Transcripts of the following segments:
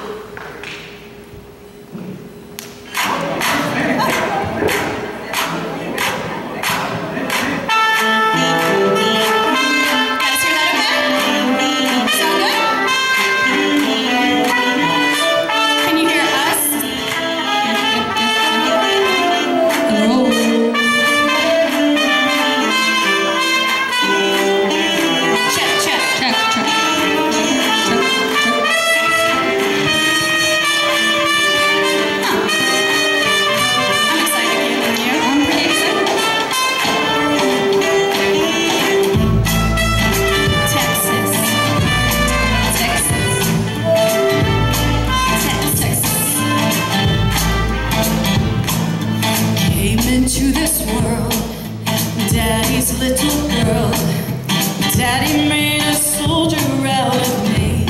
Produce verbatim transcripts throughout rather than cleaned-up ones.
Into this world, Daddy's little girl. Daddy made a soldier out of me.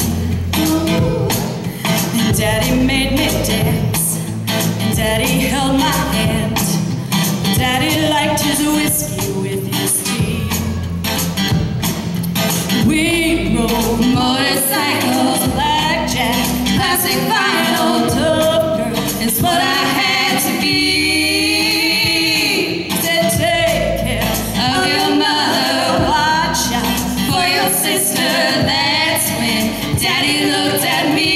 And Daddy made me dance, and Daddy held my hand. Daddy liked his whiskey with his tea. We rode motorcycles, blackjack, classic vinyl, tough girl is what I had to be. Sister, that's when Daddy looked at me.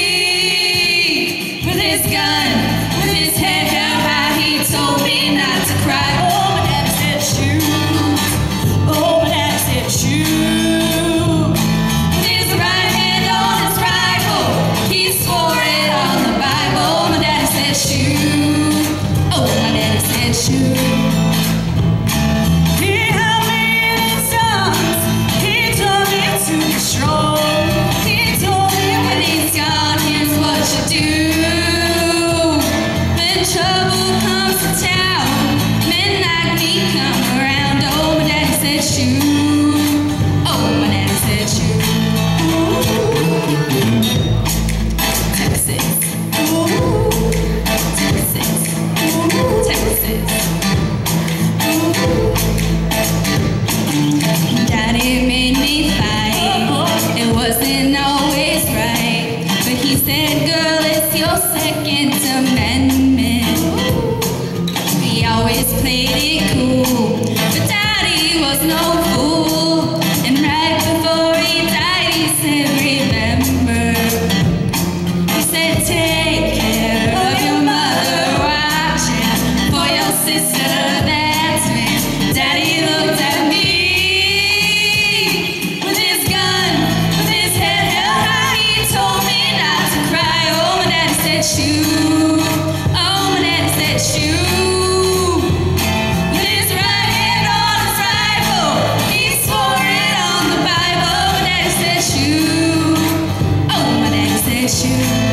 With his gun, with his head held high, he told me not to cry. Oh, my daddy said shoot. Oh, my daddy said shoot. With his right hand on his rifle, he swore it on the Bible. My daddy said shoot. Oh, my daddy said shoot. Daddy made me fight. It wasn't always right, but he said, girl, it's your Second Amendment. We always played it cool, but Daddy was no fool. And right before he died, he said, remember. He said, take care of your mother, watch out for your sister. That's when Daddy looked at me. Shoot. Oh, my daddy said shoot. With his right hand on his rifle, he swore it on the Bible. My daddy said shoot. Oh, my daddy said shoot.